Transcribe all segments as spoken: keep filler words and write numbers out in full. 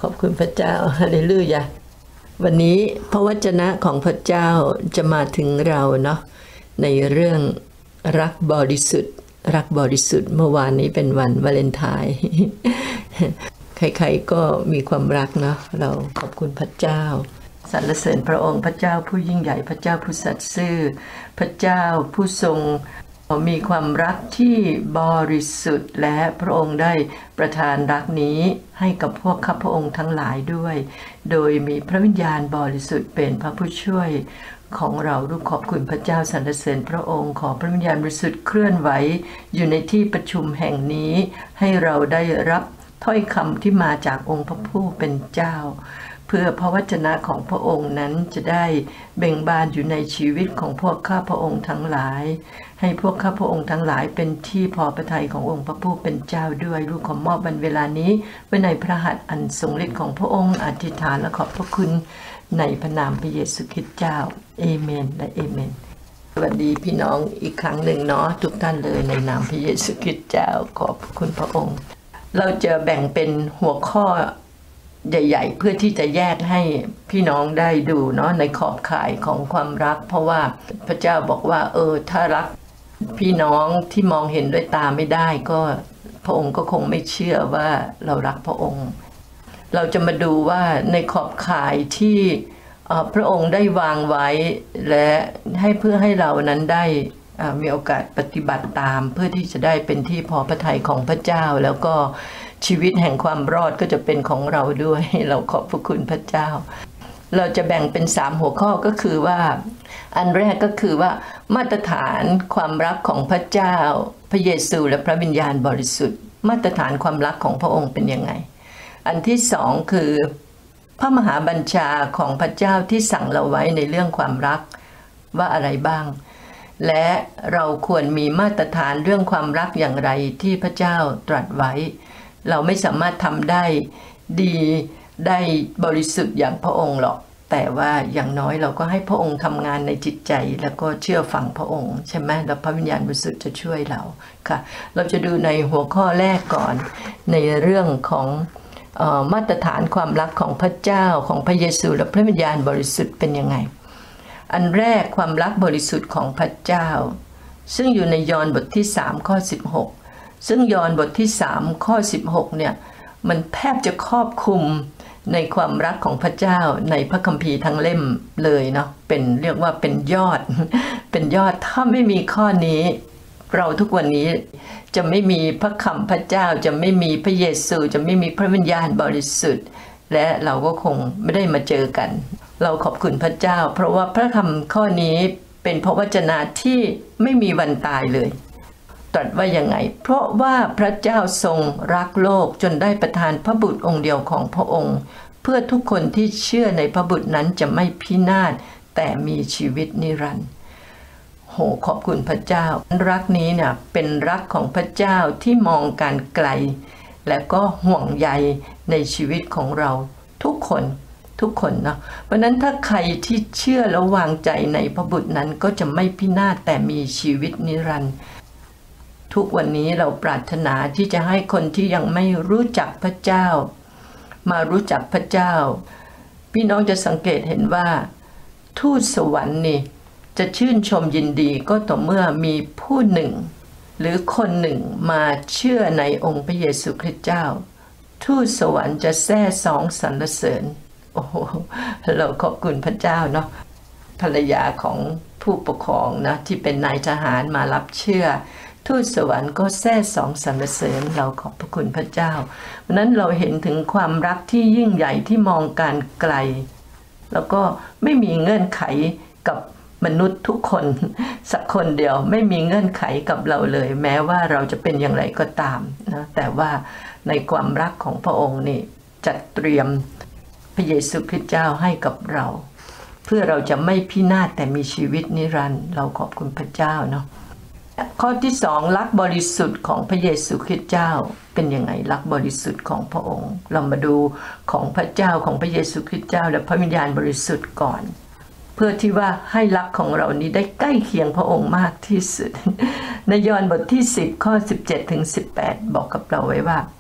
ขอบคุณพระเจ้าฮาเลลูยาวันนี้พระวจนะของพระเจ้าจะมาถึงเราเนาะในเรื่องรักบริสุทธิ์รักบริสุทธิ์เมื่อวานนี้เป็นวันวาเลนไทน์ ใครๆก็มีความรักเนาะเราขอบคุณพระเจ้าสรรเสริญพระองค์พระเจ้าผู้ยิ่งใหญ่พระเจ้าผู้สัตย์ซื่อพระเจ้าผู้ทรงมีความรักที่บริสุทธิ์และพระองค์ได้ประทานรักนี้ให้กับพวกข้าพระองค์ทั้งหลายด้วยโดยมีพระวิญญาณบริสุทธิ์เป็นพระผู้ช่วยของเราลูกขอบคุณพระเจ้าสรรเสริญพระองค์ขอพระวิญญาณบริสุทธิ์เคลื่อนไหวอยู่ในที่ประชุมแห่งนี้ให้เราได้รับถ้อยคำที่มาจากองค์พระผู้เป็นเจ้าเพื่อพระวจนะของพระองค์นั้นจะได้เบ่งบานอยู่ในชีวิตของพวกข้าพระองค์ทั้งหลายให้พวกข้าพระองค์ทั้งหลายเป็นที่พอพระทัยขององค์พระผู้เป็นเจ้าด้วยลูกขอมอบวันเวลานี้ไว้ในพระหัตถ์อันทรงฤทธิ์ของพระองค์อธิษฐานและขอบพระคุณในพระนามพระเยซูคริสต์เจ้าเอเมนและเอเมนสวัสดีพี่น้องอีกครั้งหนึ่งเนาะทุกท่านเลยในนามพระเยซูคริสต์เจ้าขอบคุณพระองค์เราจะแบ่งเป็นหัวข้อใหญ่ๆเพื่อที่จะแยกให้พี่น้องได้ดูเนาะในขอบข่ายของความรักเพราะว่าพระเจ้าบอกว่าเออถ้ารักพี่น้องที่มองเห็นด้วยตาไม่ได้ก็พระองค์ก็คงไม่เชื่อว่าเรารักพระองค์เราจะมาดูว่าในขอบข่ายที่พระองค์ได้วางไว้และให้เพื่อให้เรานั้นได้มีโอกาสปฏิบัติตามเพื่อที่จะได้เป็นที่พอพระทัยของพระเจ้าแล้วก็ชีวิตแห่งความรอดก็จะเป็นของเราด้วยเราขอบพระคุณพระเจ้าเราจะแบ่งเป็นสามหัวข้อก็คือว่าอันแรกก็คือว่ามาตรฐานความรักของพระเจ้าพระเยซูและพระวิญญาณบริสุทธิ์มาตรฐานความรักของพระองค์เป็นยังไงอันที่สองคือพระมหาบัญชาของพระเจ้าที่สั่งเราไว้ในเรื่องความรักว่าอะไรบ้างและเราควรมีมาตรฐานเรื่องความรักอย่างไรที่พระเจ้าตรัสไว้เราไม่สามารถทำได้ดีได้บริสุทธิ์อย่างพระองค์หรอกแต่ว่าอย่างน้อยเราก็ให้พระองค์ทำงานในจิตใจแล้วก็เชื่อฟังพระองค์ใช่ไหมแล้วพระวิญญาณบริสุทธิ์จะช่วยเราค่ะเราจะดูในหัวข้อแรกก่อนในเรื่องของเอ่อมาตรฐานความรักของพระเจ้าของพระเยซูและพระวิญญาณบริสุทธิ์เป็นยังไงอันแรกความรักบริสุทธิ์ของพระเจ้าซึ่งอยู่ในยอห์นบทที่สามข้อสิบหกซึ่งยอห์นบทที่สามข้อสิบหกเนี่ยมันแทบจะครอบคลุมในความรักของพระเจ้าในพระคัมภีร์ทั้งเล่มเลยเนาะเป็นเรียกว่าเป็นยอดเป็นยอดถ้าไม่มีข้อนี้เราทุกวันนี้จะไม่มีพระคำพระเจ้าจะไม่มีพระเยซูจะไม่มีพระวิญญาณบริสุทธิ์และเราก็คงไม่ได้มาเจอกันเราขอบคุณพระเจ้าเพราะว่าพระคำข้อนี้เป็นพระวจนะที่ไม่มีวันตายเลยตรัสว่ายังไงเพราะว่าพระเจ้าทรงรักโลกจนได้ประทานพระบุตรองค์เดียวของพระองค์เพื่อทุกคนที่เชื่อในพระบุตรนั้นจะไม่พินาศแต่มีชีวิตนิรันดร์โหขอบคุณพระเจ้ารักนี้เนี่ยเป็นรักของพระเจ้าที่มองการไกลและก็ห่วงใยในชีวิตของเราทุกคนทุกคนเนาะเพราะนั้นถ้าใครที่เชื่อและวางใจในพระบุตรนั้นก็จะไม่พินาศแต่มีชีวิตนิรันดร์ทุกวันนี้เราปรารถนาที่จะให้คนที่ยังไม่รู้จักพระเจ้ามารู้จักพระเจ้าพี่น้องจะสังเกตเห็นว่าทูตสวรรค์นี่จะชื่นชมยินดีก็ต่อเมื่อมีผู้หนึ่งหรือคนหนึ่งมาเชื่อในองค์พระเยซูคริสต์เจ้าทูตสวรรค์จะแซ่สองสรรเสริญโอ้โหเราขอบคุณพระเจ้าเนาะภรรยาของผู้ปกครองนะที่เป็นนายทหารมารับเชื่อทูตสวรรค์ก็แซ่สองสรรเสริญเราขอบพระคุณพระเจ้าเพราะนั้นเราเห็นถึงความรักที่ยิ่งใหญ่ที่มองการไกลแล้วก็ไม่มีเงื่อนไขกับมนุษย์ทุกคนสักคนเดียวไม่มีเงื่อนไขกับเราเลยแม้ว่าเราจะเป็นอย่างไรก็ตามนะแต่ว่าในความรักของพระองค์นี่จัดเตรียมพระเยซูคริสต์เจ้าให้กับเราเพื่อเราจะไม่พินาศแต่มีชีวิตนิรันดร์เราขอบคุณพระเจ้าเนาะข้อที่สองรักบริสุทธิ์ของพระเยซูคริสต์เจ้าเป็นยังไงรักบริสุทธิ์ของพระองค์เรามาดูของพระเจ้าของพระเยซูคริสต์เจ้าและพระวิญญาณบริสุทธิ์ก่อนเพื่อที่ว่าให้รักของเรานี้ได้ใกล้เคียงพระองค์มากที่สุดในยอห์นบทที่สิบข้อสิบเจ็ดถึงสิบแปดบอกกับเราไว้ว่า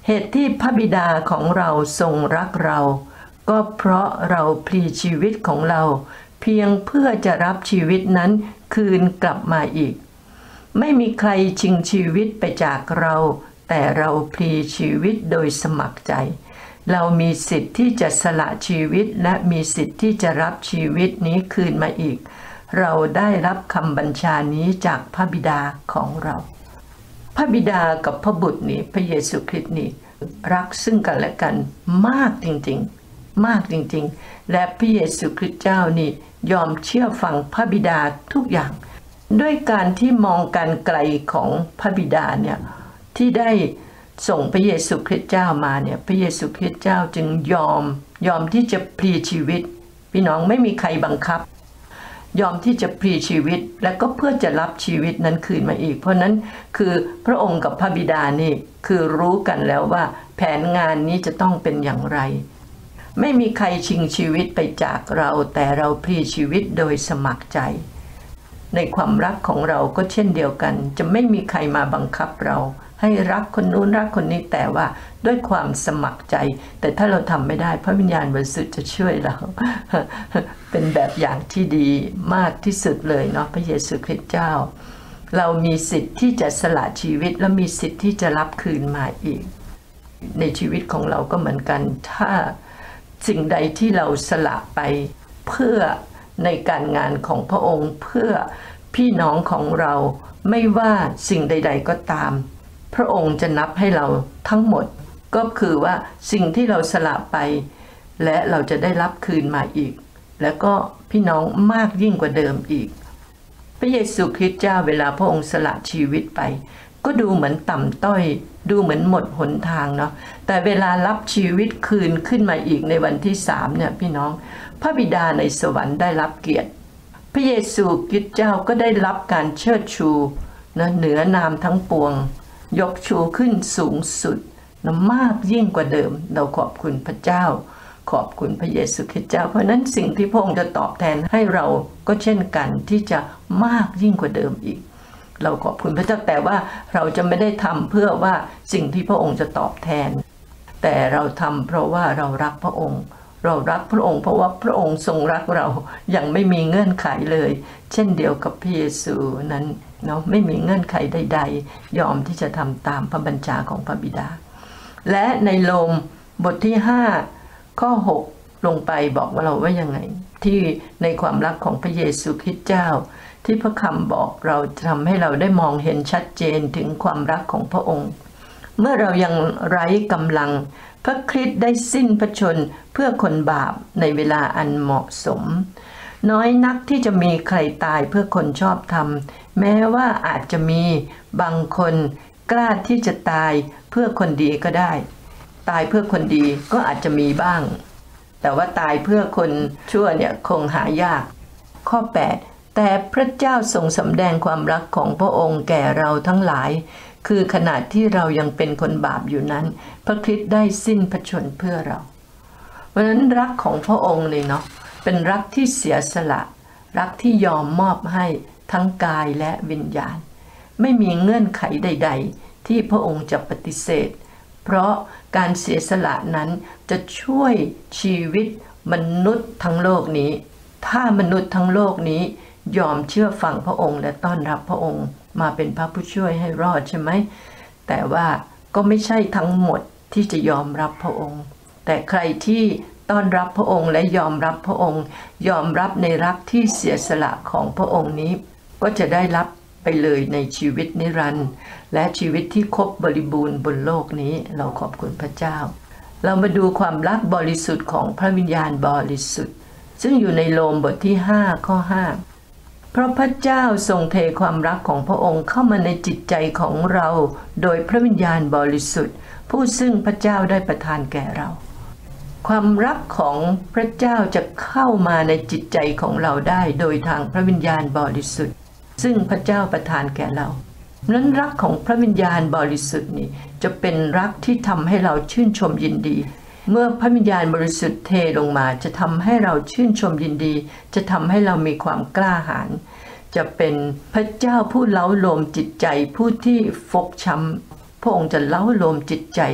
เหตุที่พระบิดาของเราทรงรักเราก็เพราะเราพลีชีวิตของเราเพียงเพื่อจะรับชีวิตนั้นคืนกลับมาอีกไม่มีใครชิงชีวิตไปจากเราแต่เราพลีชีวิตโดยสมัครใจเรามีสิทธิ์ที่จะสละชีวิตและมีสิทธิ์ที่จะรับชีวิตนี้คืนมาอีกเราได้รับคำบัญชานี้จากพระบิดาของเราพระบิดากับพระบุตรนี่พระเยซูคริสต์นี่รักซึ่งกันและกันมากจริงๆมากจริงๆและพระเยซูคริสต์เจ้านี่ยอมเชื่อฟังพระบิดาทุกอย่างด้วยการที่มองการไกลของพระบิดาเนี่ยที่ได้ส่งพระเยซูคริสต์เจ้ามาเนี่ยพระเยซูคริสต์เจ้าจึงยอมยอมที่จะพลีชีวิตพี่น้องไม่มีใครบังคับยอมที่จะพลีชีวิตและก็เพื่อจะรับชีวิตนั้นคืนมาอีกเพราะนั้นคือพระองค์กับพระบิดานี่คือรู้กันแล้วว่าแผนงานนี้จะต้องเป็นอย่างไรไม่มีใครชิงชีวิตไปจากเราแต่เราพลีชีวิตโดยสมัครใจในความรักของเราก็เช่นเดียวกันจะไม่มีใครมาบังคับเราให้รักคนนู้นรักคนนี้แต่ว่าด้วยความสมัครใจแต่ถ้าเราทำไม่ได้พระวิญญาณบริสุทธิ์จะช่วยเราเป็นแบบอย่างที่ดีมากที่สุดเลยเนาะพระเยซูคริสต์เจ้าเรามีสิทธิ์ที่จะสละชีวิตและมีสิทธิ์ที่จะรับคืนมาอีกในชีวิตของเราก็เหมือนกันถ้าสิ่งใดที่เราสละไปเพื่อในการงานของพระองค์เพื่อพี่น้องของเราไม่ว่าสิ่งใดๆก็ตามพระองค์จะนับให้เราทั้งหมดก็คือว่าสิ่งที่เราสละไปและเราจะได้รับคืนมาอีกแล้วก็พี่น้องมากยิ่งกว่าเดิมอีกพระเยซูคริสต์เจ้าเวลาพระองค์สละชีวิตไปก็ดูเหมือนต่ำต้อยดูเหมือนหมดหนทางเนาะแต่เวลารับชีวิตคืนขึ้นมาอีกในวันที่สามเนี่ยพี่น้องพระบิดาในสวรรค์ได้รับเกียรติพระเยซูคริสต์เจ้าก็ได้รับการเชิดชูนะเหนือนามทั้งปวงยกชูขึ้นสูงสุดนะมากยิ่งกว่าเดิมเราขอบคุณพระเจ้าขอบคุณพระเยซูคริสต์เจ้าเพราะนั้นสิ่งที่พระองค์จะตอบแทนให้เราก็เช่นกันที่จะมากยิ่งกว่าเดิมอีกเราขอบคุณพระเจ้าแต่ว่าเราจะไม่ได้ทำเพื่อว่าสิ่งที่พระองค์จะตอบแทนแต่เราทำเพราะว่าเรารักพระองค์เรารักพระองค์เพราะว่าพระองค์ทรงรักเราอย่างไม่มีเงื่อนไขเลยเช่นเดียวกับพระเยซูนั้นเนาะไม่มีเงื่อนไขใดๆยอมที่จะทำตามพระบัญชาของพระบิดาและในโรมบทที่ห้าข้อหกลงไปบอกว่าเราว่ายังไงที่ในความรักของพระเยซูคริสต์เจ้าที่พระคำบอกเราทำให้เราได้มองเห็นชัดเจนถึงความรักของพระองค์เมื่อเรายังไร้กำลังพระคริสต์ได้สิ้นพระชนเพื่อคนบาปในเวลาอันเหมาะสมน้อยนักที่จะมีใครตายเพื่อคนชอบธรรมแม้ว่าอาจจะมีบางคนกล้าที่จะตายเพื่อคนดีก็ได้ตายเพื่อคนดีก็อาจจะมีบ้างแต่ว่าตายเพื่อคนชั่วเนี่ยคงหายากข้อแปดแต่พระเจ้าทรงสำแดงความรักของพระองค์แก่เราทั้งหลายคือขณะที่เรายังเป็นคนบาปอยู่นั้นพระคริสต์ได้สิ้นพระชนเพื่อเราเพราะฉะนั้นรักของพระองค์เลยเนาะเป็นรักที่เสียสละรักที่ยอมมอบให้ทั้งกายและวิญญาณไม่มีเงื่อนไขใดๆที่พระองค์จะปฏิเสธเพราะการเสียสละนั้นจะช่วยชีวิตมนุษย์ทั้งโลกนี้ถ้ามนุษย์ทั้งโลกนี้ยอมเชื่อฟังพระองค์และต้อนรับพระองค์มาเป็นพระผู้ช่วยให้รอดใช่ไหมแต่ว่าก็ไม่ใช่ทั้งหมดที่จะยอมรับพระองค์แต่ใครที่ต้อนรับพระองค์และยอมรับพระองค์ยอมรับในรักที่เสียสละของพระองค์นี้ก็จะได้รับไปเลยในชีวิตนิรันดร์และชีวิตที่ครบบริบูรณ์บนโลกนี้เราขอบคุณพระเจ้าเรามาดูความรักบริสุทธิ์ของพระวิญญาณบริสุทธิ์ซึ่งอยู่ในโรมบทที่ห้าข้อห้าเพราะพระเจ้าทรงเทความรักของพระองค์เข้ามาในจิตใจของเราโดยพระวิญญาณบริสุทธิ์ผู้ซึ่งพระเจ้าได้ประทานแก่เราความรักของพระเจ้าจะเข้ามาในจิตใจของเราได้โดยทางพระวิญญาณบริสุทธิ์ซึ่งพระเจ้าประทานแก่เรานั้นรักของพระวิญญาณบริสุทธิ์นี่จะเป็นรักที่ทำให้เราชื่นชมยินดีเมื่อพระวิญญาณบริสุทธิ์เทลงมาจะทำให้เราชื่นชมยินดีจะทำให้เรามีความกล้าหาญจะเป็นพระเจ้าผู้เล้าโลมจิตใจผู้ที่ฟกช้ำพระองค์จะเล้าโลมจิตใจ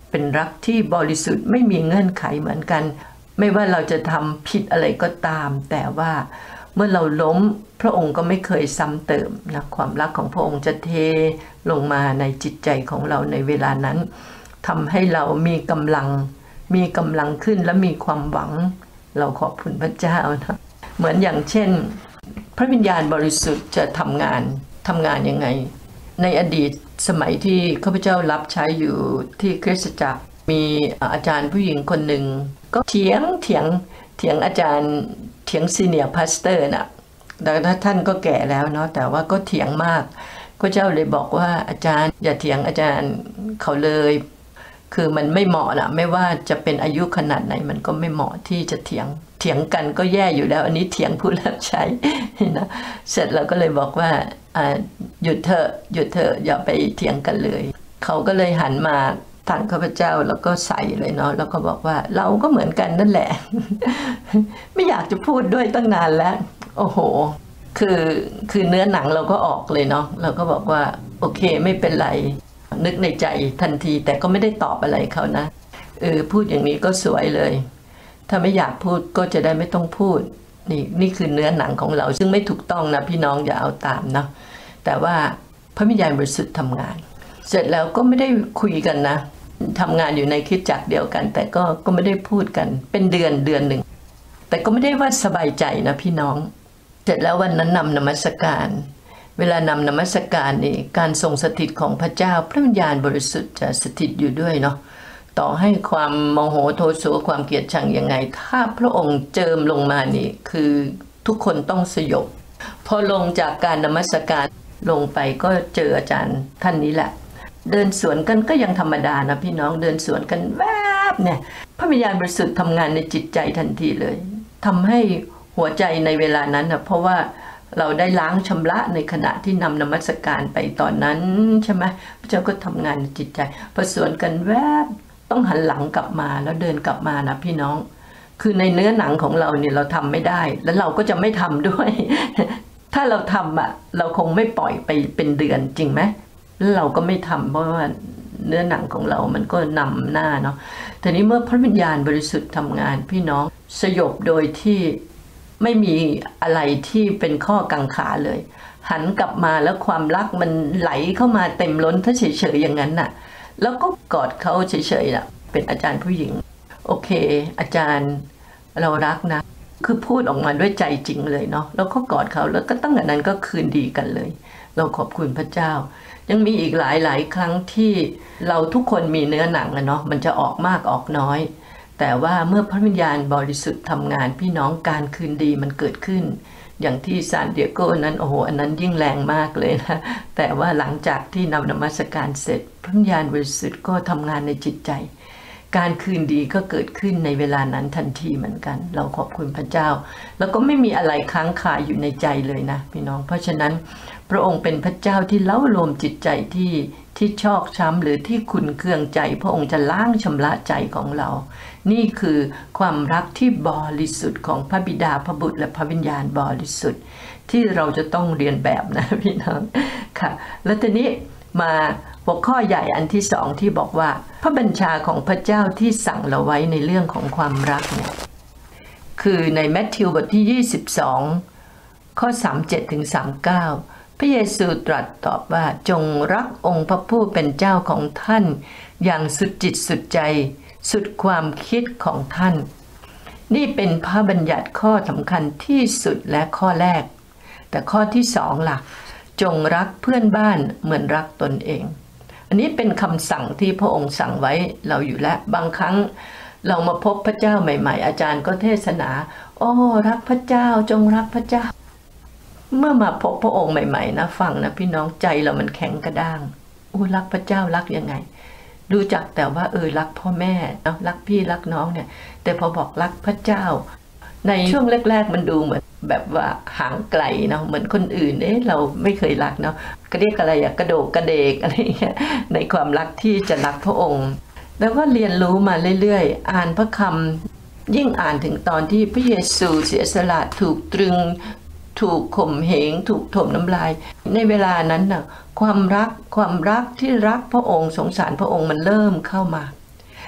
เป็นรักที่บริสุทธิ์ไม่มีเงื่อนไขเหมือนกันไม่ว่าเราจะทำผิดอะไรก็ตามแต่ว่าเมื่อเราล้มพระองค์ก็ไม่เคยซ้ำเติมนะความรักของพระองค์จะเทลงมาในจิตใจของเราในเวลานั้นทำให้เรามีกำลังมีกำลังขึ้นและมีความหวังเราขอบคุณพระเจ้านะเหมือนอย่างเช่นพระวิญญาณบริสุทธิ์จะทำงานทำงานยังไงในอดีตสมัยที่ข้าพเจ้ารับใช้อยู่ที่คริสตจักรมีอาจารย์ผู้หญิงคนหนึ่งก็เถียงเถียงเถียงอาจารย์เถียงซีเนียร์พาสเตอร์น่ะแต่ท่านก็แก่แล้วเนาะแต่ว่าก็เถียงมากข้าพเจ้าเลยบอกว่าอาจารย์อย่าเถียงอาจารย์เขาเลยคือมันไม่เหมาะนะไม่ว่าจะเป็นอายุขนาดไหนมันก็ไม่เหมาะที่จะเถียงเถียงกันก็แย่อยู่แล้วอันนี้เถียงผู้รับใช้นะเสร็จเราก็เลยบอกว่าหยุดเถอะหยุดเถอะอย่าไปเถียงกันเลยเขาก็เลยหันมาทางข้าพเจ้าแล้วก็ใส่เลยเนาะแล้วก็บอกว่าเราก็เหมือนกันนั่นแหละ ไม่อยากจะพูดด้วยตั้งนานแล้วโอ้โหคือคือเนื้อหนังเราก็ออกเลยเนาะเราก็บอกว่าโอเคไม่เป็นไรนึกในใจทันทีแต่ก็ไม่ได้ตอบอะไรเขานะเออพูดอย่างนี้ก็สวยเลยถ้าไม่อยากพูดก็จะได้ไม่ต้องพูดนี่นี่คือเนื้อหนังของเราซึ่งไม่ถูกต้องนะพี่น้องอย่าเอาตามเนาะแต่ว่าพระวิญญาณบริสุทธิ์ทำงานเสร็จแล้วก็ไม่ได้คุยกันนะทำงานอยู่ในคริสตจักรเดียวกันแต่ก็ก็ไม่ได้พูดกันเป็นเดือนเดือนหนึ่งแต่ก็ไม่ได้ว่าสบายใจนะพี่น้องเสร็จแล้ววันนั้นนำนมัสการเวลานำนมัสการนี่การทรงสถิตของพระเจ้าพระวิญญาณบริสุทธิ์จะสถิตอยู่ด้วยเนาะต่อให้ความโมโหโทโสความเกลียดชังยังไงถ้าพระองค์เจิมลงมานี่คือทุกคนต้องสยบพอลงจากการนมัสการลงไปก็เจออาจารย์ท่านนี้แหละเดินสวนกันก็ยังธรรมดานะพี่น้องเดินสวนกันแวบเนี่ยพระวิญญาณบริสุทธิ์ทำงานในจิตใจทันทีเลยทำให้หัวใจในเวลานั้นนะเพราะว่าเราได้ล้างชำระในขณะที่นำนมัสการไปตอนนั้นใช่ไหมพระเจ้าก็ทำงานในจิตใจพอสวนกันแวบต้องหันหลังกลับมาแล้วเดินกลับมานะพี่น้องคือในเนื้อหนังของเราเนี่ยเราทำไม่ได้แล้วเราก็จะไม่ทำด้วย ถ้าเราทำอ่ะเราคงไม่ปล่อยไปเป็นเดือนจริงไหมแล้วเราก็ไม่ทำเพราะว่าเนื้อหนังของเรามันก็นำหน้าเนาะทีนี้เมื่อพระวิญญาณบริสุทธิ์ทำงานพี่น้องสยบโดยที่ไม่มีอะไรที่เป็นข้อกังขาเลยหันกลับมาแล้วความรักมันไหลเข้ามาเต็มล้นถ้าเฉยๆอย่างนั้นน่ะแล้วก็กอดเขาเฉยๆน่ะเป็นอาจารย์ผู้หญิงโอเคอาจารย์เรารักนะคือพูดออกมาด้วยใจจริงเลยเนาะแล้วก็กอดเขาแล้วก็ตั้งแต่นั้นก็คืนดีกันเลยเราขอบคุณพระเจ้ายังมีอีกหลายๆครั้งที่เราทุกคนมีเนื้อหนังอะเนาะมันจะออกมากออกน้อยแต่ว่าเมื่อพระวิญญาณบริสุทธิ์ทำงานพี่น้องการคืนดีมันเกิดขึ้นอย่างที่ซานดิเอโกนั้นโอ้โหอันนั้นยิ่งแรงมากเลยนะแต่ว่าหลังจากที่นำนมัสการเสร็จพระวิญญาณบริสุทธิ์ก็ทำงานในจิตใจการคืนดีก็เกิดขึ้นในเวลานั้นทันทีเหมือนกันเราขอบคุณพระเจ้าแล้วก็ไม่มีอะไรค้างคาอยู่ในใจเลยนะพี่น้องเพราะฉะนั้นพระองค์เป็นพระเจ้าที่เล้ารวมจิตใจที่ที่ชอกช้ำหรือที่ขุ่นเคืองใจพระองค์จะล้างชำระใจของเรานี่คือความรักที่บริสุทธิ์ของพระบิดาพระบุตรและพระวิญญาณบริสุทธิ์ที่เราจะต้องเรียนแบบนะพี่น้องค่ะแล้วทีนี้มาหัวข้อใหญ่อันที่สองที่บอกว่าพระบัญชาของพระเจ้าที่สั่งเราไว้ในเรื่องของความรักเนี่ยคือในมัทธิวบทที่ยี่สิบสองข้อสามสิบเจ็ดถึงสามสิบเก้าพระเยซูตรัสตอบว่าจงรักองค์พระผู้เป็นเจ้าของท่านอย่างสุดจิตสุดใจสุดความคิดของท่านนี่เป็นพระบัญญัติข้อสำคัญที่สุดและข้อแรกแต่ข้อที่สองล่ะจงรักเพื่อนบ้านเหมือนรักตนเองอันนี้เป็นคำสั่งที่พระองค์สั่งไว้เราอยู่แล้วบางครั้งเรามาพบพระเจ้าใหม่ๆอาจารย์ก็เทศนาโอ้รักพระเจ้าจงรักพระเจ้าเมื่อมาพบพระองค์ใหม่ๆนะฟังนะพี่น้องใจเรามันแข็งกระด้างอู้รักพระเจ้ารักยังไงรู้จักแต่ว่าเออรักพ่อแม่เนาะรักพี่รักน้องเนี่ยแต่พอบอกรักพระเจ้าในช่วงแรกๆมันดูเหมือนแบบว่าห่างไกลเนาะเหมือนคนอื่นเอ๊ะเราไม่เคยรักเนาะก็เรียกอะไรอะกระโดกกระเดกอะไรเงี้ยในความรักที่จะรักพระองค์แล้วก็เรียนรู้มาเรื่อยๆอ่านพระคำยิ่งอ่านถึงตอนที่พระเยซูเสียสละถูกตรึงถูกข่มเหงถูกถมน้ำลายในเวลานั้นน่ะความรักความรักที่รักพระองค์สงสารพระองค์มันเริ่มเข้ามา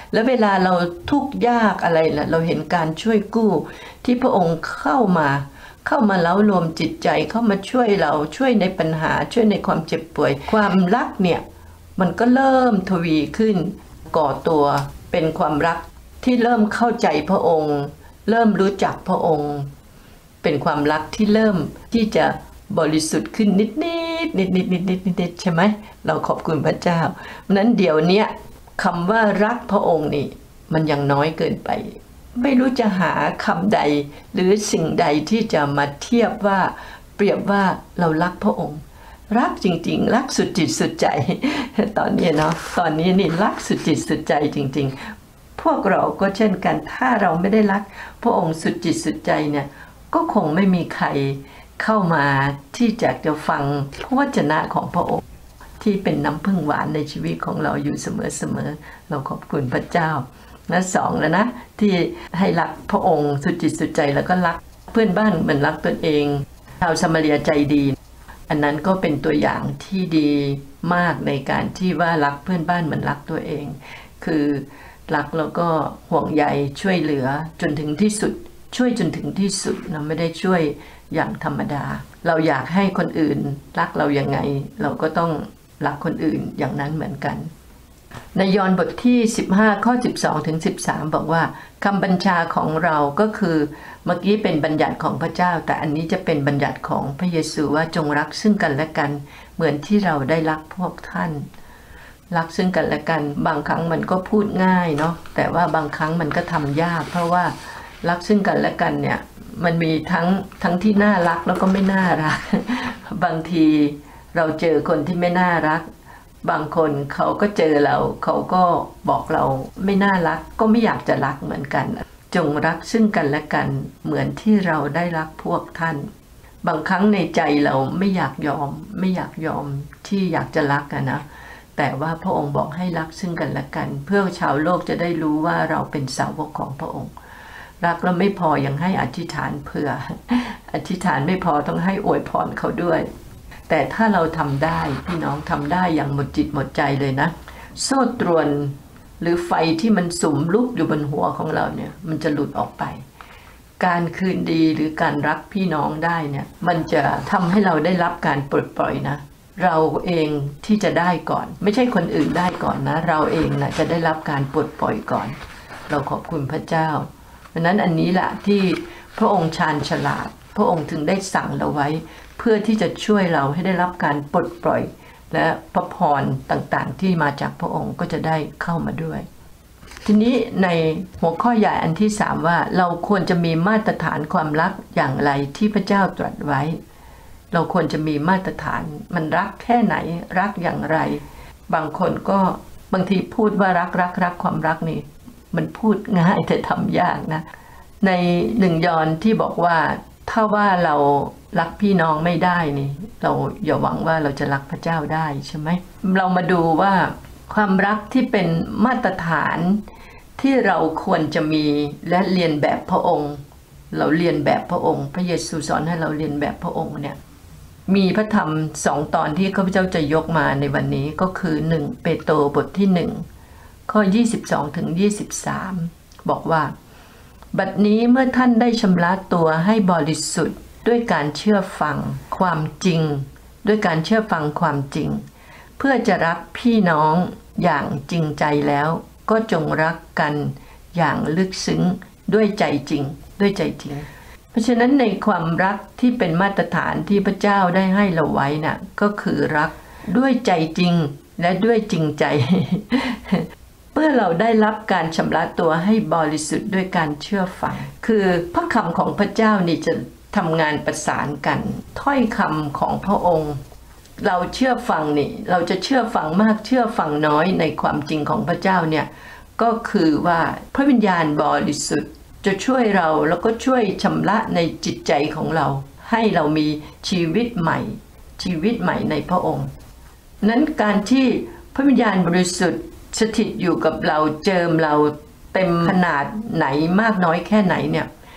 แล้วเวลาเราทุกข์ยากอะไรล่ะเราเห็นการช่วยกู้ที่พระองค์เข้ามาเข้ามาเล้ารวมจิตใจเข้ามาช่วยเราช่วยในปัญหาช่วยในความเจ็บป่วยความรักเนี่ยมันก็เริ่มทวีขึ้นก่อตัวเป็นความรักที่เริ่มเข้าใจพระองค์เริ่มรู้จักพระองค์เป็นความรักที่เริ่มที่จะบริสุทธิ์ขึ้นนิดนิดนิดนิดนิดนิดนิดใช่ไหมเราขอบคุณพระเจ้านั้นเดี๋ยวนี้คำว่ารักพระองค์นี่มันยังน้อยเกินไปไม่รู้จะหาคำใดหรือสิ่งใดที่จะมาเทียบว่าเปรียบว่าเรารักพระองค์รักจริงๆรักสุดจิตสุดใจตอนนี้เนาะตอนนี้นี่รักสุดจิตสุดใจจริงๆพวกเราก็เช่นกันถ้าเราไม่ได้รักพระองค์สุดจิตสุดใจเนี่ยก็คงไม่มีใครเข้ามาที่จะจะฟังพระวจนะของพระองค์ที่เป็นน้ำพึ่งหวานในชีวิตของเราอยู่เสมอๆเราขอบคุณพระเจ้าและสองแล้วนะที่ให้รักพระองค์สุดจิตสุดใจแล้วก็รักเพื่อนบ้านเหมือนรักตนเองชาวซามาเรียใจดีอันนั้นก็เป็นตัวอย่างที่ดีมากในการที่ว่ารักเพื่อนบ้านเหมือนรักตัวเองคือรักแล้วก็ห่วงใยช่วยเหลือจนถึงที่สุดช่วยจนถึงที่สุดเราไม่ได้ช่วยอย่างธรรมดาเราอยากให้คนอื่นรักเรายังไงเราก็ต้องรักคนอื่นอย่างนั้นเหมือนกันในยอห์นบทที่สิบห้าข้อสิบสองถึงสิบสามบอกว่าคำบัญชาของเราก็คือเมื่อกี้เป็นบัญญัติของพระเจ้าแต่อันนี้จะเป็นบัญญัติของพระเยซูว่าจงรักซึ่งกันและกันเหมือนที่เราได้รักพวกท่านรักซึ่งกันและกันบางครั้งมันก็พูดง่ายเนาะแต่ว่าบางครั้งมันก็ทำยากเพราะว่ารักซึ่งกันและกันเนี่ยมันมีทั้งทั้งที่น่ารักแล้วก็ไม่น่ารักบางทีเราเจอคนที่ไม่น่ารักบางคนเขาก็เจอเราเขาก็บอกเราไม่น่ารักก็ไม่อยากจะรักเหมือนกันจงรักซึ่งกันและกันเหมือนที่เราได้รักพวกท่านบางครั้งในใจเราไม่อยากยอมไม่อยากยอมที่อยากจะรักอะนะแต่ว่าพระองค์บอกให้รักซึ่งกันและกันเพื่อชาวโลกจะได้รู้ว่าเราเป็นสาวกของพระองค์รักแล้วไม่พอยังให้อธิษฐานเผื่ออธิษฐานไม่พอต้องให้อวยพรเขาด้วยแต่ถ้าเราทำได้พี่น้องทำได้อย่างหมดจิตหมดใจเลยนะโซ่ตรวนหรือไฟที่มันสุมลุกอยู่บนหัวของเราเนี่ยมันจะหลุดออกไปการคืนดีหรือการรักพี่น้องได้เนี่ยมันจะทำให้เราได้รับการปลดปล่อยนะเราเองที่จะได้ก่อนไม่ใช่คนอื่นได้ก่อนนะเราเองนะจะได้รับการปลดปล่อยก่อนเราขอบคุณพระเจ้าดังนั้นอันนี้แหละที่พระองค์ชาญฉลาดพระองค์ถึงได้สั่งเราไว้เพื่อที่จะช่วยเราให้ได้รับการปลดปล่อยและพระพรต่างๆที่มาจากพระองค์ก็จะได้เข้ามาด้วยทีนี้ในหัวข้อใหญ่อันที่สามว่าเราควรจะมีมาตรฐานความรักอย่างไรที่พระเจ้าตรัสไว้เราควรจะมีมาตรฐานมันรักแค่ไหนรักอย่างไรบางคนก็บางทีพูดว่ารักรักรักความรักนี่มันพูดง่ายแต่ทำยากนะในหนึ่งยอห์นที่บอกว่าถ้าว่าเรารักพี่น้องไม่ได้นี่เราอย่าหวังว่าเราจะรักพระเจ้าได้ใช่ไหมเรามาดูว่าความรักที่เป็นมาตรฐานที่เราควรจะมีและเรียนแบบพระองค์เราเรียนแบบพระองค์พระเยซูสอนให้เราเรียนแบบพระองค์เนี่ยมีพระธรรมสองตอนที่ข้าพเจ้าจะยกมาในวันนี้ก็คือหนึ่งเปโตรบทที่หนึ่งข้อยี่สิบสองถึงยี่สิบสามบอกว่าบัดนี้เมื่อท่านได้ชำระตัวให้บริสุทธิ์ด้วยการเชื่อฟังความจริงด้วยการเชื่อฟังความจริงเพื่อจะรักพี่น้องอย่างจริงใจแล้วก็จงรักกันอย่างลึกซึ้งด้วยใจจริงด้วยใจจริงเพราะฉะนั้นในความรักที่เป็นมาตรฐานที่พระเจ้าได้ให้เราไว้น่ะก็คือรักด้วยใจจริงและด้วยจริงใจเมื่อเราได้รับการชำระตัวให้บริสุทธิ์ด้วยการเชื่อฟังคือพระคำของพระเจ้านี่จะทำงานประสานกันถ้อยคำของพระองค์เราเชื่อฟังนี่เราจะเชื่อฟังมากเชื่อฟังน้อยในความจริงของพระเจ้าเนี่ยก็คือว่าพระวิญญาณบริสุทธิ์จะช่วยเราแล้วก็ช่วยชำระในจิตใจของเราให้เรามีชีวิตใหม่ชีวิตใหม่ในพระองค์นั้นการที่พระวิญญาณบริสุทธิ์สถิตอยู่กับเราเจิมเราเต็มขนาดไหนมากน้อยแค่ไหนเนี่ย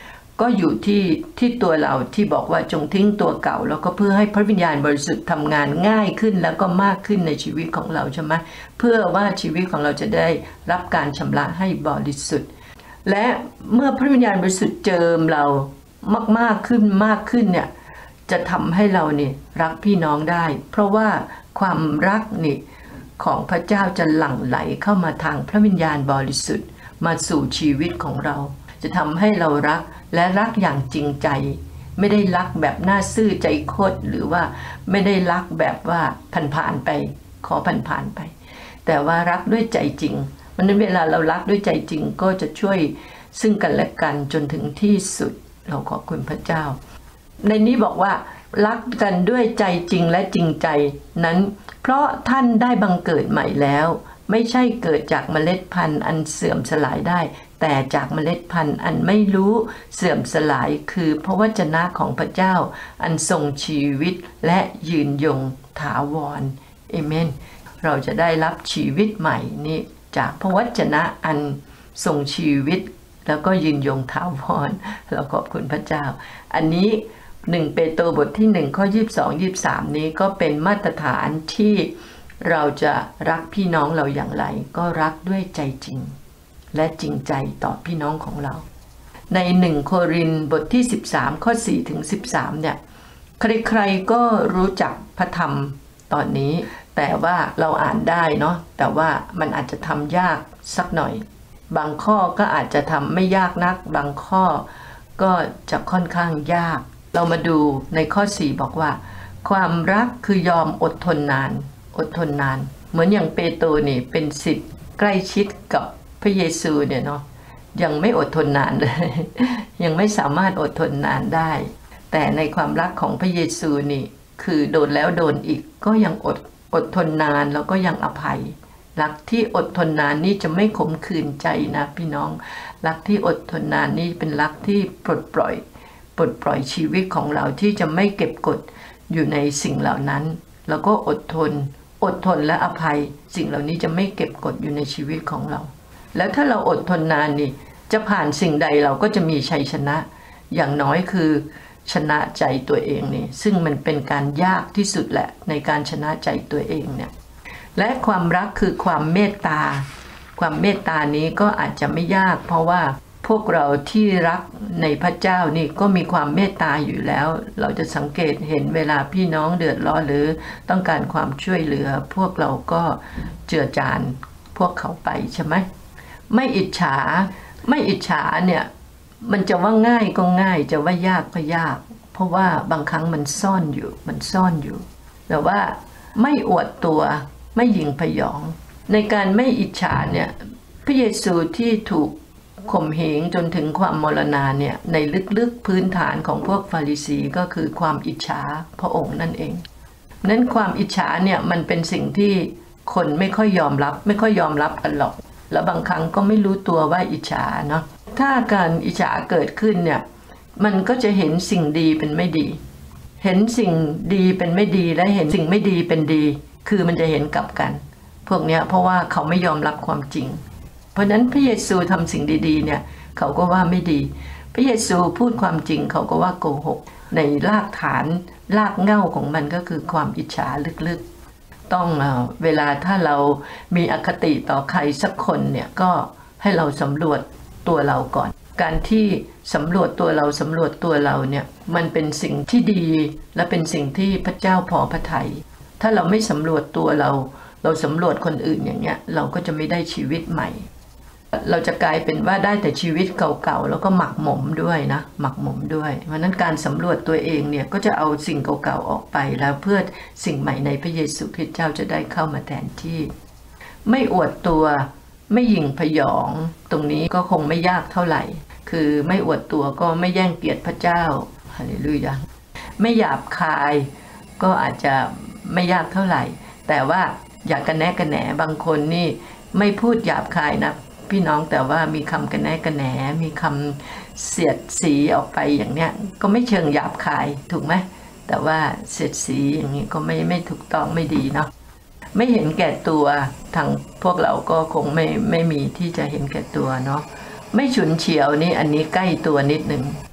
ก็อยู่ที่ที่ตัวเราที่บอกว่าจงทิ้งตัวเก่าแล้วก็เพื่อให้พระวิญญาณบริสุทธิ์ทำงานง่ายขึ้นแล้วก็มากขึ้นในชีวิตของเราใช่ไหมเพื่อว่าชีวิตของเราจะได้รับการชำระให้บริสุทธิ์และเมื่อพระวิญญาณบริสุทธิ์เจิมเรามากๆขึ้นมากขึ้นเนี่ยจะทำให้เราเนี่ยรักพี่น้องได้เพราะว่าความรักนี่ของพระเจ้าจะหลั่งไหลเข้ามาทางพระวิญญาณบริสุทธิ์มาสู่ชีวิตของเราจะทำให้เรารักและรักอย่างจริงใจไม่ได้รักแบบหน้าซื่อใจคดหรือว่าไม่ได้รักแบบว่าผ่านๆไปขอผ่านๆไปแต่ว่ารักด้วยใจจริงเพราะนั้นเวลาเรารักด้วยใจจริงก็จะช่วยซึ่งกันและกันจนถึงที่สุดเราขอบคุณพระเจ้าในนี้บอกว่ารักกันด้วยใจจริงและจริงใจนั้นเพราะท่านได้บังเกิดใหม่แล้วไม่ใช่เกิดจากเมล็ดพันธุ์อันเสื่อมสลายได้แต่จากเมล็ดพันธุ์อันไม่รู้เสื่อมสลายคือพระวจนะของพระเจ้าอันทรงชีวิตและยืนยงถาวรเอเมนเราจะได้รับชีวิตใหม่นี้จากพระวจนะอันทรงชีวิตแล้วก็ยืนยงถาวรเราขอบคุณพระเจ้าอันนี้หนึ่งเปโตรบทที่หนึ่งข้อยี่สิบสอง ยี่สิบสามนี้ก็เป็นมาตรฐานที่เราจะรักพี่น้องเราอย่างไรก็รักด้วยใจจริงและจริงใจต่อพี่น้องของเราในหนึ่งโครินธ์บทที่สิบสามข้อสี่ถึงสิบสามเนี่ยใครๆก็รู้จักพระธรรมตอนนี้แต่ว่าเราอ่านได้เนาะแต่ว่ามันอาจจะทำยากสักหน่อยบางข้อก็อาจจะทำไม่ยากนักบางข้อก็จะค่อนข้างยากเรามาดูในข้อสี่บอกว่าความรักคือยอมอดทนนานอดทนนานเหมือนอย่างเปโตรนี่เป็นศิษย์ใกล้ชิดกับพระเยซูเนี่ยเนาะยังไม่อดทนนานเลยยังไม่สามารถอดทนนานได้แต่ในความรักของพระเยซูนี่คือโดนแล้วโดนอีกก็ยังอดอดทนนานแล้วก็ยังอภัยรักที่อดทนนานนี่จะไม่ขมขื่นใจนะพี่น้องรักที่อดทนนานนี่เป็นรักที่ปลดปล่อยปลดปล่อยชีวิตของเราที่จะไม่เก็บกดอยู่ในสิ่งเหล่านั้นแล้วก็อดทนอดทนและอภัยสิ่งเหล่านี้จะไม่เก็บกดอยู่ในชีวิตของเราแล้วถ้าเราอดทนนานนี่จะผ่านสิ่งใดเราก็จะมีชัยชนะอย่างน้อยคือชนะใจตัวเองนี่ซึ่งมันเป็นการยากที่สุดแหละในการชนะใจตัวเองเนี่ยและความรักคือความเมตตาความเมตตานี้ก็อาจจะไม่ยากเพราะว่าพวกเราที่รักในพระเจ้านี่ก็มีความเมตตาอยู่แล้วเราจะสังเกตเห็นเวลาพี่น้องเดือดร้อนหรือต้องการความช่วยเหลือพวกเราก็เจือจานพวกเขาไปใช่ไหมไม่อิจฉาไม่อิจฉาเนี่ยมันจะว่าง่ายก็ง่ายจะว่ายากก็ยากเพราะว่าบางครั้งมันซ่อนอยู่มันซ่อนอยู่แต่ว่าไม่อวดตัวไม่หยิ่งพยองในการไม่อิจฉาเนี่ยพระเยซูที่ถูกข่มเหงจนถึงความมรณาเนี่ยในลึกๆพื้นฐานของพวกฟาริสีก็คือความอิจฉาพระองค์นั่นเองนั้นความอิจฉาเนี่ยมันเป็นสิ่งที่คนไม่ค่อยยอมรับไม่ค่อยยอมรับกันหรอกแล้วบางครั้งก็ไม่รู้ตัวว่าอิจฉาเนาะถ้าการอิจฉาเกิดขึ้นเนี่ยมันก็จะเห็นสิ่งดีเป็นไม่ดีเห็นสิ่งดีเป็นไม่ดีและเห็นสิ่งไม่ดีเป็นดีคือมันจะเห็นกลับกันพวกเนี้ยเพราะว่าเขาไม่ยอมรับความจริงเพราะนั้นพระเยซูทำสิ่งดีๆเนี่ยเขาก็ว่าไม่ดีพระเยซูพูดความจริงเขาก็ว่าโกหกในรากฐานรากเหง้าของมันก็คือความอิจฉาลึกๆต้องเวลาถ้าเรามีอคติต่อใครสักคนเนี่ยก็ให้เราสำรวจตัวเราก่อนการที่สำรวจตัวเราสำรวจตัวเราเนี่ยมันเป็นสิ่งที่ดีและเป็นสิ่งที่พระเจ้าพอพระทัยถ้าเราไม่สำรวจตัวเราเราสำรวจคนอื่นอย่างเงี้ยเราก็จะไม่ได้ชีวิตใหม่เราจะกลายเป็นว่าได้แต่ชีวิตเก่าๆแล้วก็หมักหมมด้วยนะหมักหมมด้วยเพราะนั้นการสำรวจตัวเองเนี่ยก็จะเอาสิ่งเก่าๆออกไปแล้วเพื่อสิ่งใหม่ในพระเยซูคริสต์เจ้าจะได้เข้ามาแทนที่ไม่อวดตัวไม่หยิ่งพยองตรงนี้ก็คงไม่ยากเท่าไหร่คือไม่อวดตัวก็ไม่แย่งเกียรติพระเจ้าฮาเลลูยาไม่หยาบคายก็อาจจะไม่ยากเท่าไหร่แต่ว่าอย่ากระแนะกระแหนบางคนนี่ไม่พูดหยาบคายนะพี่น้องแต่ว่ามีคำกระแนะกระแหนมีคำเสียดสีออกไปอย่างเนี้ยก็ไม่เชิงหยาบคายถูกไหมแต่ว่าเสียดสีอย่างนี้ก็ไม่ไม่ถูกต้องไม่ดีเนาะไม่เห็นแก่ตัวทางพวกเราก็คงไม่ไม่มีที่จะเห็นแก่ตัวเนาะไม่ฉุนเฉียวนี่อันนี้ใกล้ตัวนิดหนึ่ง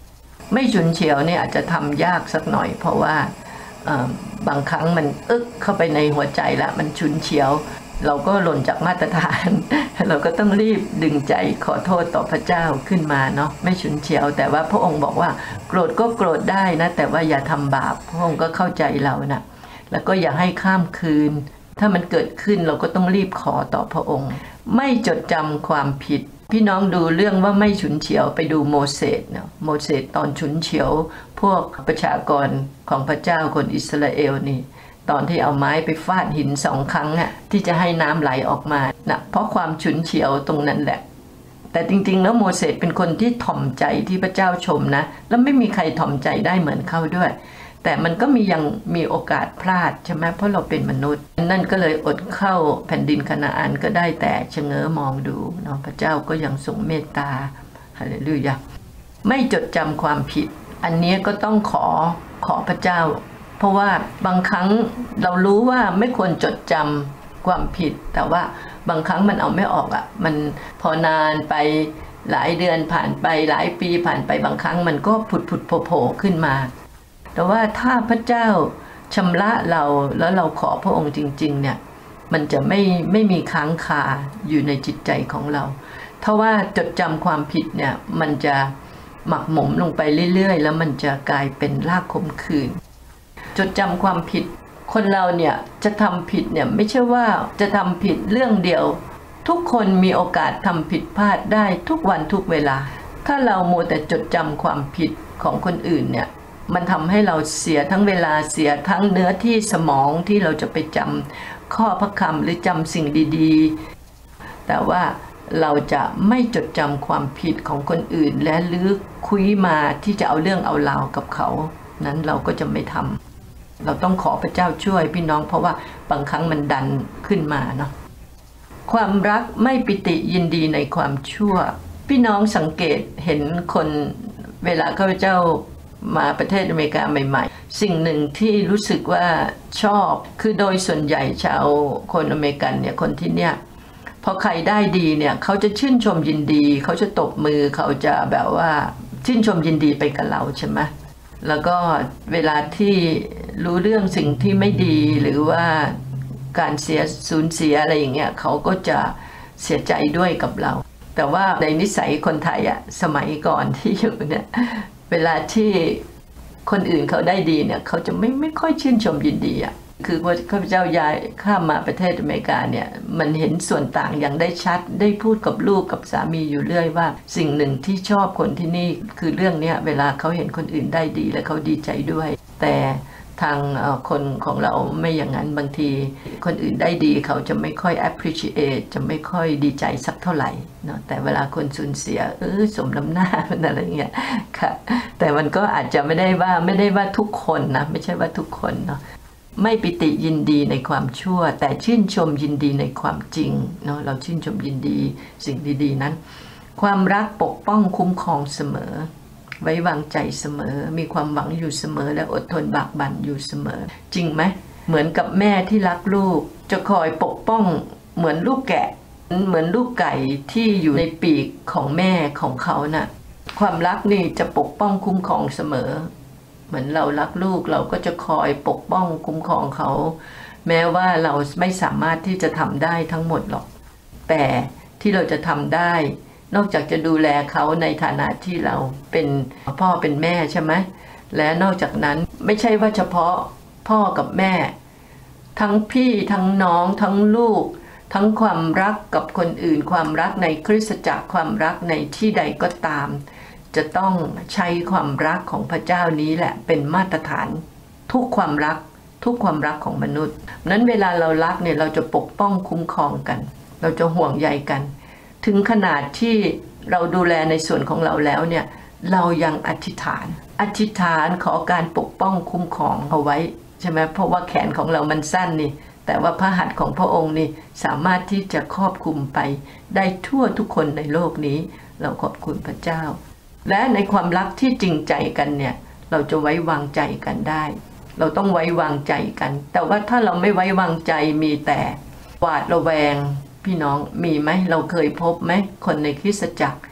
ไม่ฉุนเฉียวเนี่ยอาจจะทำยากสักหน่อยเพราะว่าบางครั้งมันอึกเข้าไปในหัวใจแล้วมันฉุนเฉียวเราก็หล่นจากมาตรฐานเราก็ต้องรีบดึงใจขอโทษต่อพระเจ้าขึ้นมาเนาะไม่ฉุนเฉียวแต่ว่าพระองค์บอกว่าโกรธก็โกรธได้นะแต่ว่าอย่าทำบาปพระองค์ก็เข้าใจเรานะแล้วก็อย่าให้ข้ามคืนถ้ามันเกิดขึ้นเราก็ต้องรีบขอต่อพระองค์ไม่จดจำความผิดพี่น้องดูเรื่องว่าไม่ฉุนเฉียวไปดูโมเสสเนาะโมเสสตอนฉุนเฉียวพวกประชากรของพระเจ้าคนอิสราเอลนี่ตอนที่เอาไม้ไปฟาดหินสองครั้งอ่ะที่จะให้น้ำไหลออกมานะเพราะความฉุนเฉียวตรงนั้นแหละแต่จริงๆแล้วโมเสสเป็นคนที่ถ่อมใจที่พระเจ้าชมนะแล้วไม่มีใครถ่อมใจได้เหมือนเขาด้วยแต่มันก็มียังมีโอกาสพลาดใช่ไหมเพราะเราเป็นมนุษย์นั่นก็เลยอดเข้าแผ่นดินคานาอันก็ได้แต่ชะเง้อมองดูเนาะพระเจ้าก็ยังทรงเมตตาฮาเลลูยาไม่จดจำความผิดอันนี้ก็ต้องขอขอพระเจ้าเพราะว่าบางครั้งเรารู้ว่าไม่ควรจดจำความผิดแต่ว่าบางครั้งมันเอาไม่ออกอ่ะมันพอนานไปหลายเดือนผ่านไปหลายปีผ่านไปบางครั้งมันก็ผุดผุดโผล่ขึ้นมาแต่ว่าถ้าพระเจ้าชำระเราแล้วเราขอพระองค์จริงๆเนี่ยมันจะไม่ไม่มีค้างคาอยู่ในจิตใจของเราถ้าว่าจดจำความผิดเนี่ยมันจะหมักหมมลงไปเรื่อยๆแล้วมันจะกลายเป็นรากขมขื่นจดจำความผิดคนเราเนี่ยจะทำผิดเนี่ยไม่ใช่ว่าจะทำผิดเรื่องเดียวทุกคนมีโอกาสทำผิดพลาดได้ทุกวันทุกเวลาถ้าเราโมแต่จดจำความผิดของคนอื่นเนี่ยมันทำให้เราเสียทั้งเวลาเสียทั้งเนื้อที่สมองที่เราจะไปจำข้อพระคำหรือจำสิ่งดีๆแต่ว่าเราจะไม่จดจำความผิดของคนอื่นและลื้อคุยมาที่จะเอาเรื่องเอาราวกับเขานั้นเราก็จะไม่ทำเราต้องขอพระเจ้าช่วยพี่น้องเพราะว่าบางครั้งมันดันขึ้นมาเนาะความรักไม่ปิติยินดีในความชั่วพี่น้องสังเกตเห็นคนเวลาข้าพเจ้ามาประเทศอเมริกาใหม่ๆสิ่งหนึ่งที่รู้สึกว่าชอบคือโดยส่วนใหญ่ชาวคนอเมริกันเนี่ยคนที่เนี่ยพอใครได้ดีเนี่ยเขาจะชื่นชมยินดีเขาจะตบมือเขาจะแบบว่าชื่นชมยินดีไปกับเราใช่ไหมแล้วก็เวลาที่รู้เรื่องสิ่งที่ไม่ดีหรือว่าการเสียสูญเสียอะไรอย่างเงี้ยเขาก็จะเสียใจด้วยกับเราแต่ว่าในนิสัยคนไทยอะสมัยก่อนที่อยู่เนี่ยเวลาที่คนอื่นเขาได้ดีเนี่ยเขาจะไม่ไม่ค่อยชื่นชมยินดีอ่ะคือพอข้าพเจ้าย้ายข้ามมาประเทศอเมริกาเนี่ยมันเห็นส่วนต่างอย่างได้ชัดได้พูดกับลูกกับสามีอยู่เรื่อยว่าสิ่งหนึ่งที่ชอบคนที่นี่คือเรื่องเนี้ยเวลาเขาเห็นคนอื่นได้ดีแล้วเขาดีใจด้วยแต่ทางคนของเราไม่อย่างนั้นบางทีคนอื่นได้ดีเขาจะไม่ค่อย appreciate จะไม่ค่อยดีใจสักเท่าไหร่เนาะแต่เวลาคนสูญเสียเออสมน้ำหน้าอะไรเงี้ยค่ะแต่มันก็อาจจะไม่ได้ว่าไม่ได้ว่าทุกคนนะไม่ใช่ว่าทุกคนเนาะไม่ปิติยินดีในความชั่วแต่ชื่นชมยินดีในความจริงเนาะเราชื่นชมยินดีสิ่งดีๆนั้นความรักปกป้องคุ้มครองเสมอไว้วางใจเสมอมีความหวังอยู่เสมอและอดทนบากบั่นอยู่เสมอจริงไหมเหมือนกับแม่ที่รักลูกจะคอยปกป้องเหมือนลูกแกะเหมือนลูกไก่ที่อยู่ในปีกของแม่ของเขาน่ะความรักนี่จะปกป้องคุ้มครองเสมอเหมือนเรารักลูกเราก็จะคอยปกป้องคุ้มครองเขาแม้ว่าเราไม่สามารถที่จะทำได้ทั้งหมดหรอกแต่ที่เราจะทำได้นอกจากจะดูแลเขาในฐานะที่เราเป็นพ่อเป็นแม่ใช่ไหมและนอกจากนั้นไม่ใช่ว่าเฉพาะพ่อกับแม่ทั้งพี่ทั้งน้องทั้งลูกทั้งความรักกับคนอื่นความรักในคริสตจักรความรักในที่ใดก็ตามจะต้องใช้ความรักของพระเจ้านี้แหละเป็นมาตรฐานทุกความรักทุกความรักของมนุษย์นั้นเวลาเรารักเนี่ยเราจะปกป้องคุ้มครองกันเราจะห่วงใยกันถึงขนาดที่เราดูแลในส่วนของเราแล้วเนี่ยเรายังอธิษฐานอธิษฐานขอการปกป้องคุ้มครองเอาไว้ใช่ไหมเพราะว่าแขนของเรามันสั้นนี่แต่ว่าพระหัตถ์ของพระองค์นี่สามารถที่จะครอบคลุมไปได้ทั่วทุกคนในโลกนี้เราขอบคุณพระเจ้าและในความรักที่จริงใจกันเนี่ยเราจะไว้วางใจกันได้เราต้องไว้วางใจกันแต่ว่าถ้าเราไม่ไว้วางใจมีแต่หวาดระแวงพี่น้องมีไหมเราเคยพบไหมคนในคริสตจักร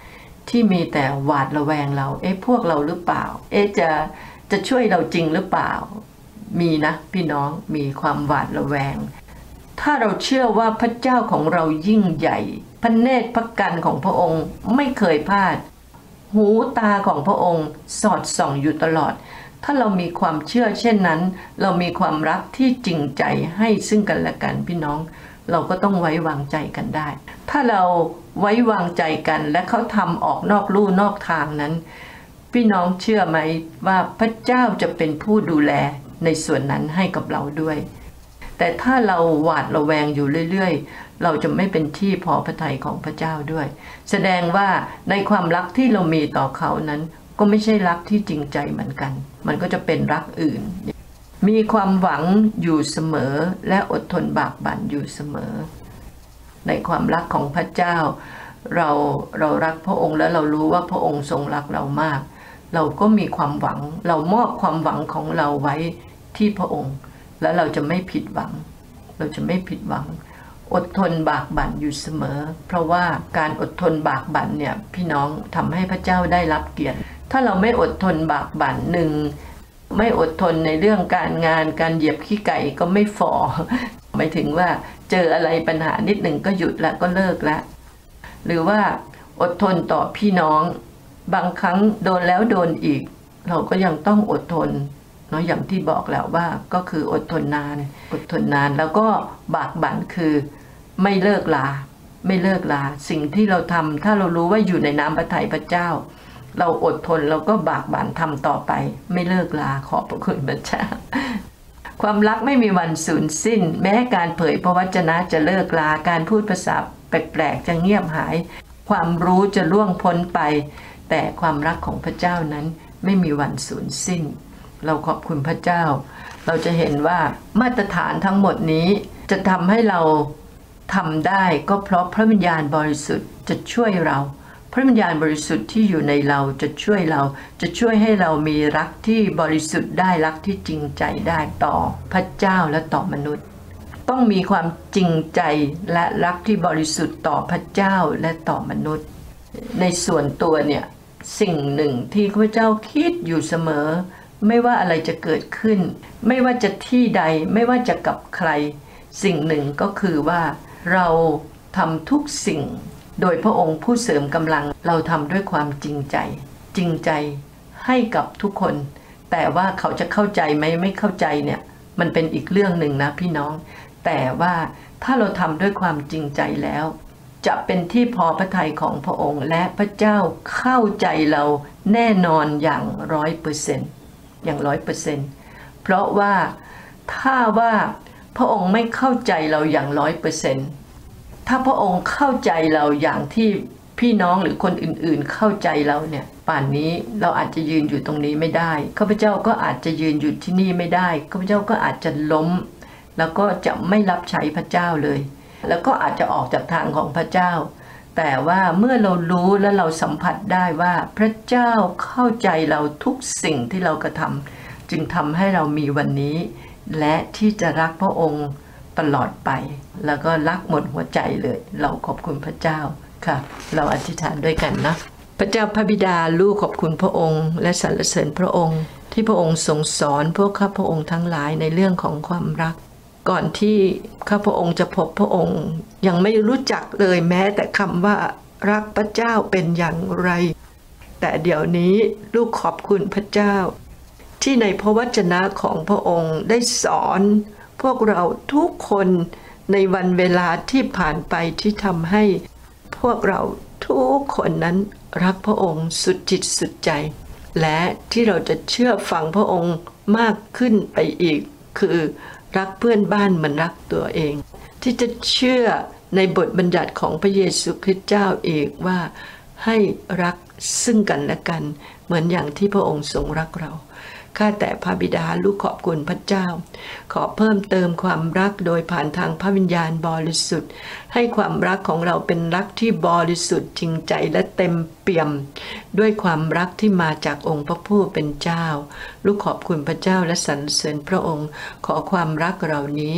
ที่มีแต่หวาดระแวงเราเอ๊ะพวกเราหรือเปล่าเอ๊ะจะจะช่วยเราจริงหรือเปล่ามีนะพี่น้องมีความหวาดระแวงถ้าเราเชื่อว่าพระเจ้าของเรายิ่งใหญ่พระเนตรพระกันของพระองค์ไม่เคยพลาดหูตาของพระองค์สอดส่องอยู่ตลอดถ้าเรามีความเชื่อเช่นนั้นเรามีความรักที่จริงใจให้ซึ่งกันและกันพี่น้องเราก็ต้องไว้วางใจกันได้ถ้าเราไว้วางใจกันและเขาทำออกนอกลู่นอกทางนั้นพี่น้องเชื่อไหมว่าพระเจ้าจะเป็นผู้ดูแลในส่วนนั้นให้กับเราด้วยแต่ถ้าเราหวาดระแวงอยู่เรื่อยๆเราจะไม่เป็นที่พอพระทัยของพระเจ้าด้วยแสดงว่าในความรักที่เรามีต่อเขานั้นก็ไม่ใช่รักที่จริงใจเหมือนกันมันก็จะเป็นรักอื่นมีความหวังอยู่เสมอและอดทนบากบั่นอยู่เสมอในความรักของพระเจ้าเราเรารักพระองค์และเรารู้ว่าพระองค์ทรงรักเรามากเราก็มีความหวังเรามอบความหวังของเราไว้ที่พระองค์แล้วเราจะไม่ผิดหวังเราจะไม่ผิดหวังอดทนบากบั่นอยู่เสมอเพราะว่าการอดทนบากบั่นเนี่ยพี่น้องทำให้พระเจ้าได้รับเกียรติถ้าเราไม่อดทนบากบั่นหนึ่งไม่อดทนในเรื่องการงานการเหยียบขี้ไก่ก็ไม่ฝ่อหมายถึงว่าเจออะไรปัญหานิดหนึ่งก็หยุดละก็เลิกละหรือว่าอดทนต่อพี่น้องบางครั้งโดนแล้วโดนอีกเราก็ยังต้องอดทนเนาะอย่างที่บอกแล้วว่าก็คืออดทนนานอดทนนานแล้วก็บากบั่นคือไม่เลิกลาไม่เลิกลาสิ่งที่เราทำถ้าเรารู้ว่าอยู่ในน้ำพระทัยพระเจ้าเราอดทนเราก็บากบั่นทำต่อไปไม่เลิกลาขอบพระคุณพระเจ้าความรักไม่มีวันสูญสิ้นแม้การเผยพระวจนะจะเลิกลาการพูดภาษาแปลกๆจะเงียบหายความรู้จะล่วงพ้นไปแต่ความรักของพระเจ้านั้นไม่มีวันสูญสิ้นเราขอบคุณพระเจ้าเราจะเห็นว่ามาตรฐานทั้งหมดนี้จะทำให้เราทำได้ก็เพราะพระวิญญาณบริสุทธิ์จะช่วยเราพระวิญญาณบริสุทธิ์ที่อยู่ในเราจะช่วยเราจะช่วยให้เรามีรักที่บริสุทธิ์ได้รักที่จริงใจได้ต่อพระเจ้าและต่อมนุษย์ต้องมีความจริงใจและรักที่บริสุทธิ์ต่อพระเจ้าและต่อมนุษย์ในส่วนตัวเนี่ยสิ่งหนึ่งที่พระเจ้าคิดอยู่เสมอไม่ว่าอะไรจะเกิดขึ้นไม่ว่าจะที่ใดไม่ว่าจะกับใครสิ่งหนึ่งก็คือว่าเราทำทุกสิ่งโดยพระองค์ผู้เสริมกำลังเราทำด้วยความจริงใจจริงใจให้กับทุกคนแต่ว่าเขาจะเข้าใจไหมไม่เข้าใจเนี่ยมันเป็นอีกเรื่องหนึ่งนะพี่น้องแต่ว่าถ้าเราทำด้วยความจริงใจแล้วจะเป็นที่พอพระทัยของพระองค์และพระเจ้าเข้าใจเราแน่นอนอย่างร้อยเปอร์เซ็นต์อย่างร้อยเปอร์เซ็นต์เพราะว่าถ้าว่าพระองค์ไม่เข้าใจเราอย่างร้อยเปอร์เซ็นต์ถ้าพระองค์เข้าใจเราอย่างที่พี่น้องหรือคนอื่นๆเข้าใจเราเนี่ยป่านนี้เราอาจจะยืนอยู่ตรงนี้ไม่ได้ข้าพเจ้าก็อาจจะยืนอยู่ที่นี่ไม่ได้ข้าพเจ้าก็อาจจะล้มแล้วก็จะไม่รับใช้พระเจ้าเลยแล้วก็อาจจะออกจากทางของพระเจ้าแต่ว่าเมื่อเรารู้และเราสัมผัสได้ว่าพระเจ้าเข้าใจเราทุกสิ่งที่เรากระทำจึงทำให้เรามีวันนี้และที่จะรักพระองค์ตลอดไปแล้วก็รักหมดหัวใจเลยเราขอบคุณพระเจ้าค่ะเราอธิษฐานด้วยกันนะพระเจ้าพระบิดาลูกขอบคุณพระองค์และสรรเสริญพระองค์ที่พระองค์ทรงสอนพวกข้าพระองค์ทั้งหลายในเรื่องของความรักก่อนที่ข้าพระองค์จะพบพระองค์ยังไม่รู้จักเลยแม้แต่คำว่ารักพระเจ้าเป็นอย่างไรแต่เดี๋ยวนี้ลูกขอบคุณพระเจ้าที่ในพระวจนะของพระองค์ได้สอนพวกเราทุกคนในวันเวลาที่ผ่านไปที่ทำให้พวกเราทุกคนนั้นรักพระองค์สุดจิตสุดใจและที่เราจะเชื่อฟังพระองค์มากขึ้นไปอีกคือรักเพื่อนบ้านเหมือนรักตัวเองที่จะเชื่อในบทบัญญัติของพระเยซูคริสต์เจ้าอีกว่าให้รักซึ่งกันและกันเหมือนอย่างที่พระองค์ทรงรักเราข้าแต่พระบิดาลูกขอบคุณพระเจ้าขอเพิ่มเติมความรักโดยผ่านทางพระวิญญาณบริสุทธิ์ให้ความรักของเราเป็นรักที่บริสุทธิ์จริงใจและเต็มเปี่ยมด้วยความรักที่มาจากองค์พระผู้เป็นเจ้าลูกขอบคุณพระเจ้าและสรรเสริญพระองค์ขอความรักเหล่านี้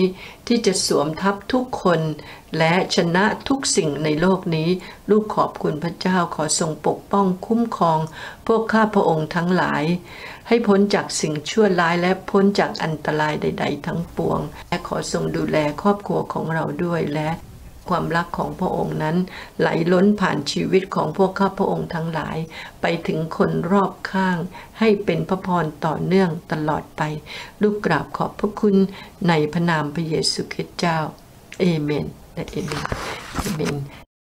ที่จะสวมทับทุกคนและชนะทุกสิ่งในโลกนี้ลูกขอบคุณพระเจ้าขอทรงปกป้องคุ้มครองพวกข้าพระองค์ทั้งหลายให้พ้นจากสิ่งชั่วร้ายและพ้นจากอันตรายใดๆทั้งปวงและขอทรงดูแลครอบครัวของเราด้วยและความรักของพระองค์นั้นไหลล้นผ่านชีวิตของพวกข้าพระองค์ทั้งหลายไปถึงคนรอบข้างให้เป็นพระพรต่อเนื่องตลอดไปลูกกราบขอบพระคุณในพระนามพระเยซูคริสต์เจ้าเอเมนและเอเมนเอเมน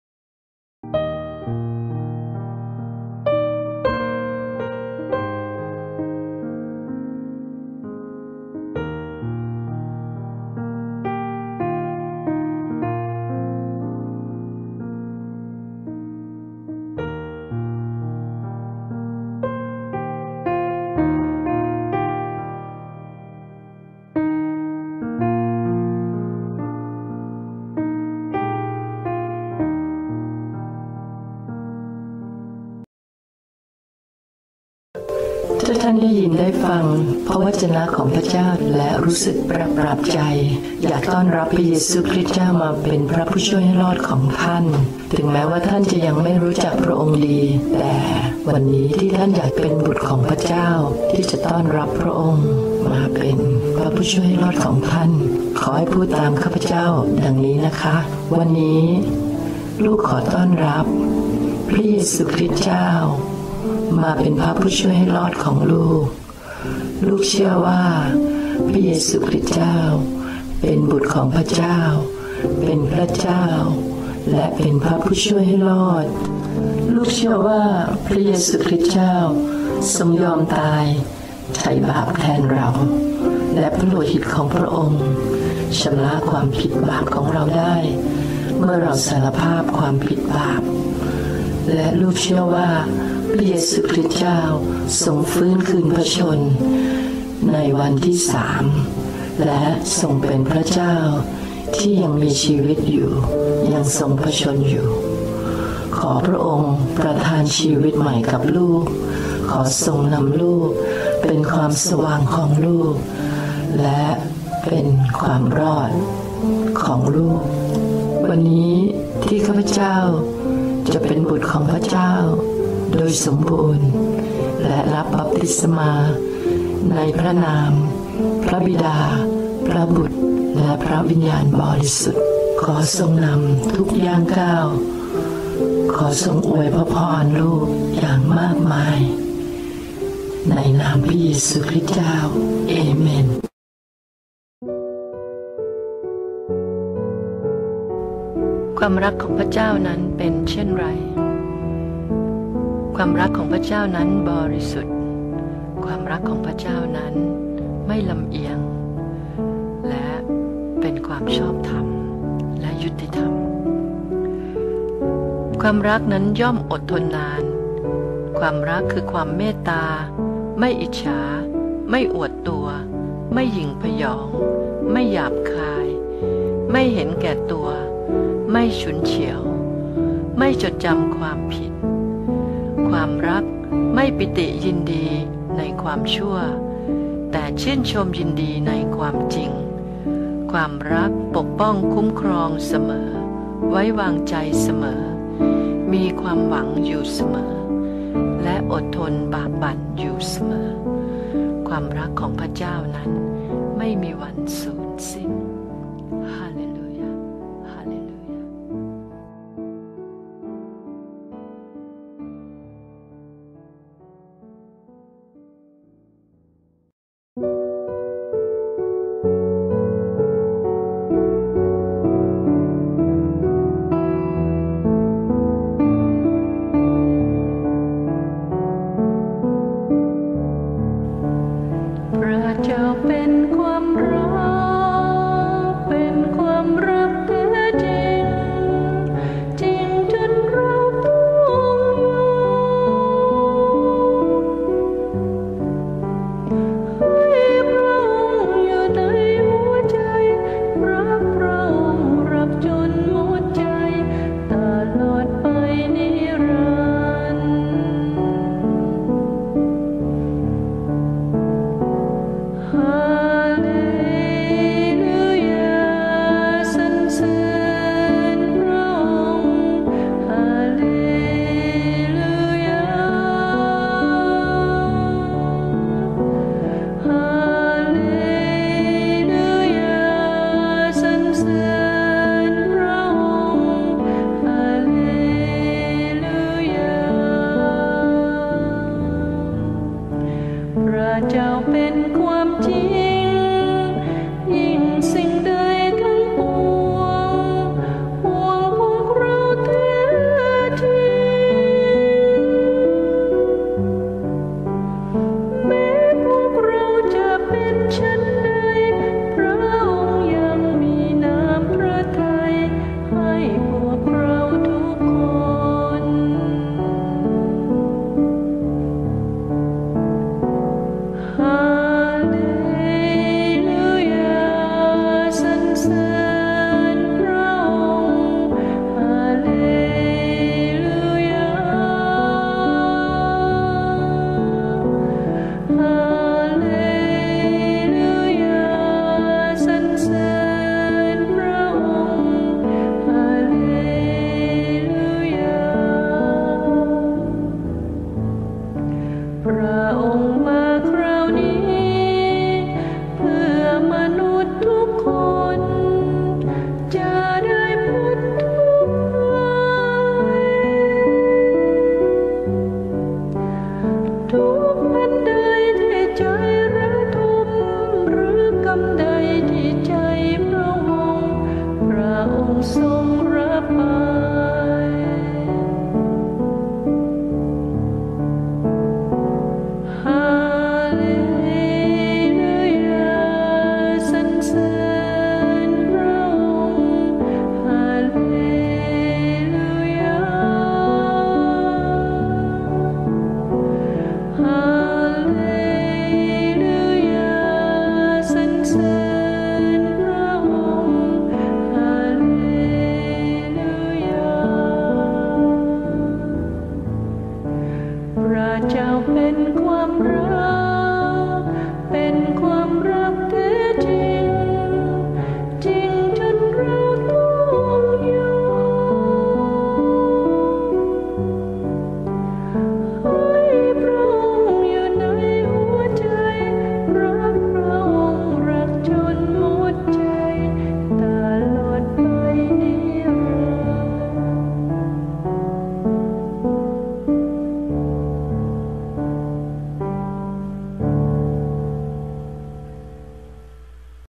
ถ้าท่านได้ยินได้ฟังพระวจนะของพระเจ้าและรู้สึกประปรับใจอยากต้อนรับพระเยซูคริสต์เจ้ามาเป็นพระผู้ช่วยให้รอดของท่านถึงแม้ว่าท่านจะยังไม่รู้จักพระองค์ดีแต่วันนี้ที่ท่านอยากเป็นบุตรของพระเจ้าที่จะต้อนรับพระองค์มาเป็นพระผู้ช่วยให้รอดของท่านขอให้พูดตามข้าพเจ้าดังนี้นะคะวันนี้ลูกขอต้อนรับพระเยซูคริสต์เจ้ามาเป็นพระผู้ช่วยให้รอดของลูกลูกเชื่อว่าพระเยซูคริสต์เจ้าเป็นบุตรของพระเจ้าเป็นพระเจ้าและเป็นพระผู้ช่วยให้รอดลูกเชื่อว่าพระเยซูคริสต์เจ้าทรงยอมตายไถ่บาปแทนเราและพระโลหิตของพระองค์ชำระความผิดบาปของเราได้เมื่อเราสารภาพความผิดบาปและลูกเชื่อว่าพระเยซูคริสต์เจ้าทรงฟื้นคืนพระชนในวันที่สามและทรงเป็นพระเจ้าที่ยังมีชีวิตอยู่ยังทรงพระชนอยู่ขอพระองค์ประทานชีวิตใหม่กับลูกขอทรงนำลูกเป็นความสว่างของลูกและเป็นความรอดของลูกวันนี้ที่ข้าพเจ้าจะเป็นบุตรของพระเจ้าโดยสมบูรณ์และรับบัพติศมาในพระนามพระบิดาพระบุตรและพระวิญญาณบริสุทธิ์ขอทรงนำทุกย่างก้าวขอทรงอวยพระพรลูกอย่างมากมายในนามพระเยซูคริสต์เจ้าเอเมนความรักของพระเจ้านั้นเป็นเช่นไรความรักของพระเจ้านั้นบริสุทธิ์ความรักของพระเจ้านั้นไม่ลำเอียงและเป็นความชอบธรรมและยุติธรรมความรักนั้นย่อมอดทนนานความรักคือความเมตตาไม่อิจฉาไม่อวดตัวไม่หยิ่งพยองไม่หยาบคายไม่เห็นแก่ตัวไม่ฉุนเฉียวไม่จดจำความผิดความรักไม่ปิติยินดีในความชั่วแต่ชื่นชมยินดีในความจริงความรักปกป้องคุ้มครองเสมอไว้วางใจเสมอมีความหวังอยู่เสมอและอดทนบากบั่นอยู่เสมอความรักของพระเจ้านั้นไม่มีวันสูญสิ้น